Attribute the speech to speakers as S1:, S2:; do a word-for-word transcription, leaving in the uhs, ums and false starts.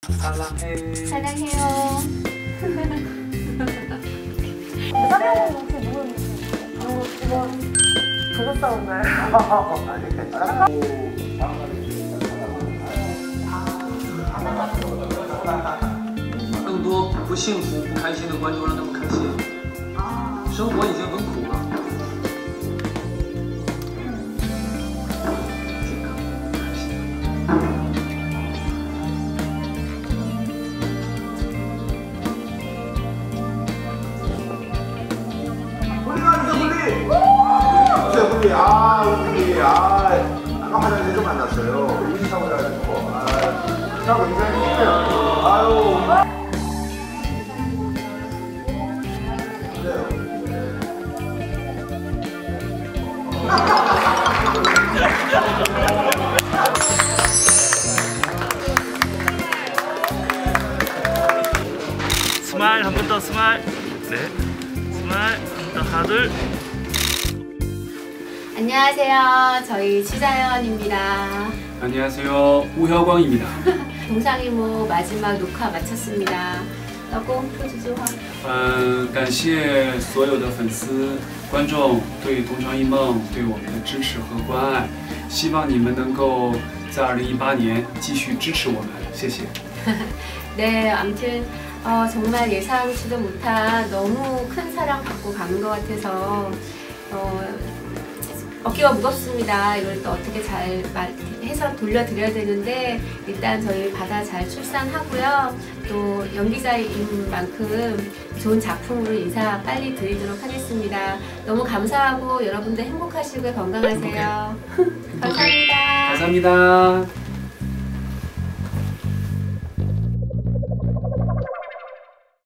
S1: 사랑해.
S2: 사랑해요.
S3: 사랑하는 혹시 누구 누구 이거 부부 싸움나요?
S4: 아니 괜찮아.
S1: 把更多不幸福、不开心的观众让他们开心。生活已经很苦了。
S4: 분리, 아, 분리, 아, 아까 화장실에서 만났어요. 인사를 해가지고, 아, 자, 굉장히 좋네요. 아유.
S5: 스마일 한 번 더 스마일. 네, 스마일 또 하나 둘.
S2: 안녕하세요. 저희 지자연입니다.
S6: 안녕하세요. 우혁광입니다.
S2: 동상이모 마지막 녹화 마쳤습니다. 老公说几句话。
S6: 嗯，感谢所有的粉丝、观众对《同床异梦》对我们的支持和关爱，希望你们能够在二零一八年继续支持我们，谢谢。
S2: 네, 아무튼 어, 정말 예상치도 못한 너무 큰 사랑 받고 가는 것 같아서 어, 어깨가 무겁습니다. 이걸 또 어떻게 잘 해서 돌려드려야 되는데 일단 저희 바다 잘 출산하고요. 또 연기자인 만큼 좋은 작품으로 인사 빨리 드리도록 하겠습니다. 너무 감사하고 여러분들 행복하시고 건강하세요. 감사합니다.
S6: 감사합니다.